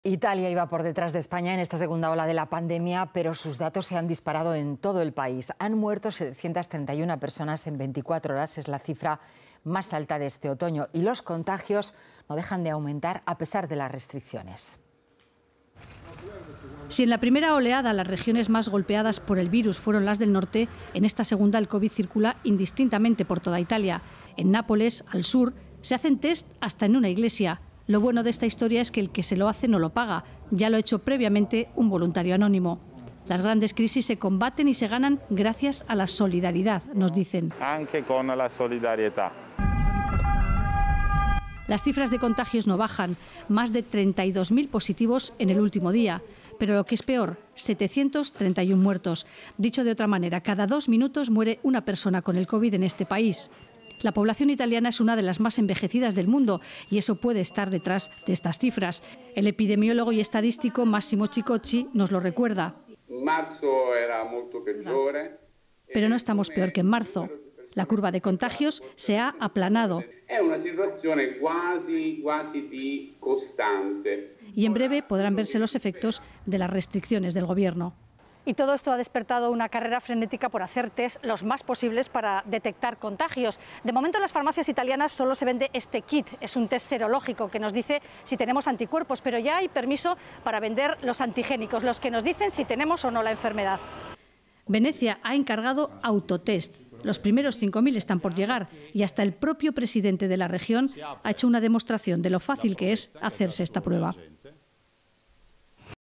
Italia iba por detrás de España en esta segunda ola de la pandemia, pero sus datos se han disparado en todo el país. Han muerto 731 personas en 24 horas, es la cifra más alta de este otoño, y los contagios no dejan de aumentar a pesar de las restricciones. Si en la primera oleada las regiones más golpeadas por el virus fueron las del norte, en esta segunda el COVID circula indistintamente por toda Italia. En Nápoles, al sur, se hacen test hasta en una iglesia. Lo bueno de esta historia es que el que se lo hace no lo paga. Ya lo ha hecho previamente un voluntario anónimo. Las grandes crisis se combaten y se ganan gracias a la solidaridad, nos dicen. Anche con la solidarietà. Las cifras de contagios no bajan, más de 32.000 positivos en el último día. Pero lo que es peor, 731 muertos. Dicho de otra manera, cada 2 minutos muere una persona con el COVID en este país. La población italiana es una de las más envejecidas del mundo y eso puede estar detrás de estas cifras. El epidemiólogo y estadístico Massimo Cicocci nos lo recuerda. Marzo era mucho peor. Pero no estamos peor que en marzo. La curva de contagios se ha aplanado. Es una situación casi constante. Y en breve podrán verse los efectos de las restricciones del gobierno. Y todo esto ha despertado una carrera frenética por hacer test los más posibles para detectar contagios. De momento en las farmacias italianas solo se vende este kit. Es un test serológico que nos dice si tenemos anticuerpos, pero ya hay permiso para vender los antigénicos, los que nos dicen si tenemos o no la enfermedad. Venecia ha encargado autotest. Los primeros 5.000 están por llegar y hasta el propio presidente de la región ha hecho una demostración de lo fácil que es hacerse esta prueba.